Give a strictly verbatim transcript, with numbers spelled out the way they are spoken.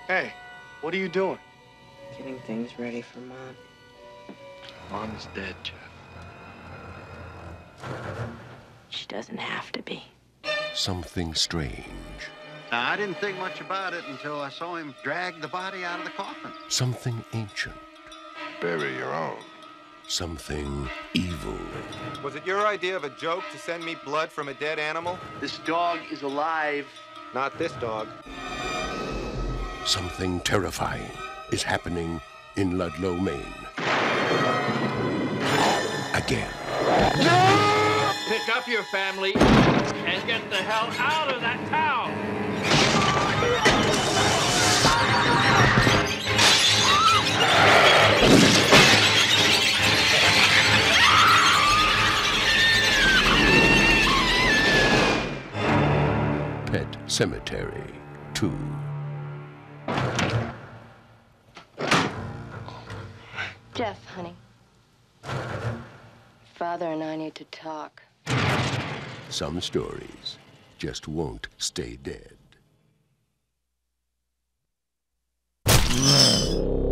Hey, what are you doing? Getting things ready for Mom. Mom's dead, Jeff. She doesn't have to be. Something strange. Now, I didn't think much about it until I saw him drag the body out of the coffin. Something ancient. Bury your own. Something evil. Was it your idea of a joke to send me blood from a dead animal? This dog is alive. Not this dog. Something terrifying is happening in Ludlow, Maine. Again. Pick up your family and get the hell out of that town! Pet Cemetery two. Jeff, honey. Father and I need to talk. Some stories just won't stay dead.